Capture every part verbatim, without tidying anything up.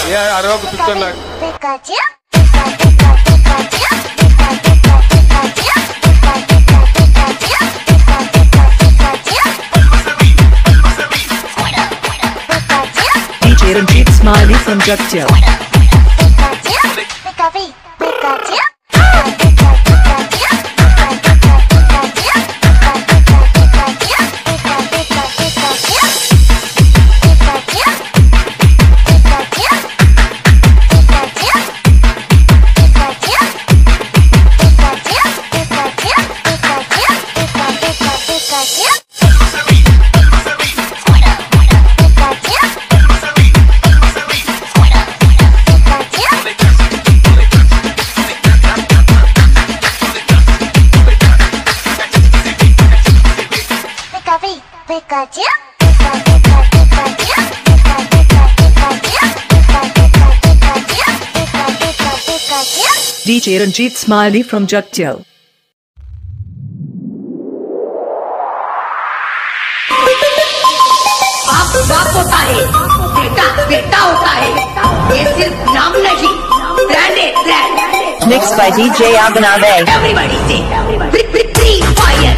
Yeah, I don't have to like. D J Ranjit Smiley from Jagdale. D J Ranjit Smiley from Jagdale. बाप बाप होता है, बेटा बेटा होता है, ये सिर्फ नाम नहीं, ब्रांड है brand. Mixed by D J Abhinav. Everybody say, free fire,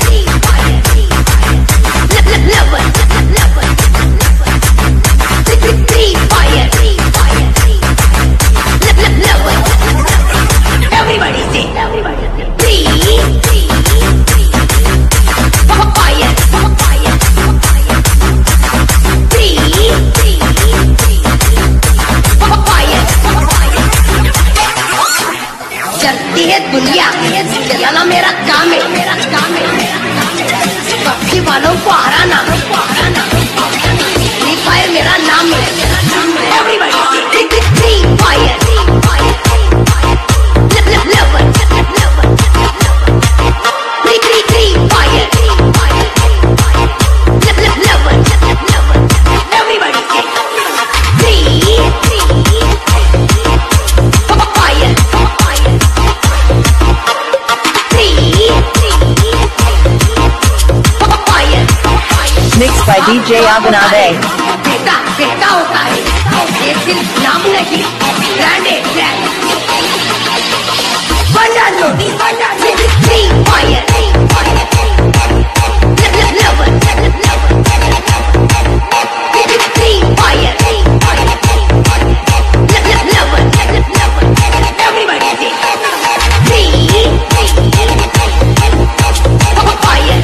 lover, lover, free fire, lover. Everybody say, free fire, fire. चलती है दुनिया, चलाना मेरा काम है, मेरा काम है। पक्षी वालों को हराना, फ्री फायर मेरा नाम है। Everybody free fire, lover, free free free fire, lover, everybody say free fire, Mixed by D J Abhinav. बेटा बेटा होता है, ये सिर्फ नाम नहीं, ब्रांड है ब्रांड। बना लो free fire, lover, free fire, lover, everybody say free fire,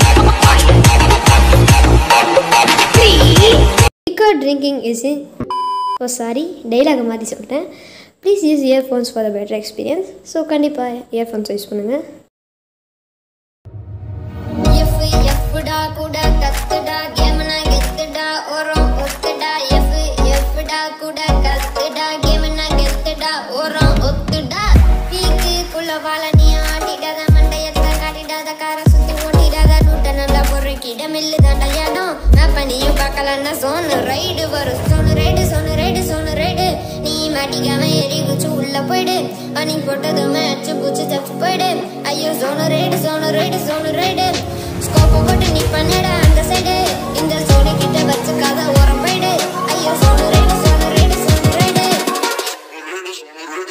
Liquor drinking is in oh sorry dialogue மாத்தி சொல்லிட்டேன். Please use earphones for a better experience. So கண்டிப்பா earphones யூஸ் பண்ணுங்க. F F டா கூட கத்துடா கேம்னா கெத்துடா ஓரம் ஒத்துடா F F டா கூட கத்துடா கேம்னா கெத்துடா ஓரம் ஒத்துடா பீக்கு குள்ள வாளனி ஆடிடாத மண்டையத்த காடிடாத கார சுத்தி ஓட்டிடாத டூட்ட நல்ல பொறுக்கிட மில்லு தாண்டா யாடம் மேப்பனியும் பார்க்கலன்னா சோனு ரைடு வரும் Sonu ride Sonu ride Sonu ride நீ மாட்டிக்காம எரி குச்சி உள்ள போயிடு பனி போட்டதுமே அச்சு பூச்சி தப்பு போயிடு ஐயோ Sonu ride Sonu ride Sonu ride ஸ்கோப்பை போட்டு நீ பண்ணடா அந்த சைடு இந்த சோனு கிட்ட வச்சுக்காத ஓரம் போயிடு ஐயோ Sonu ride Sonu ride Sonu ride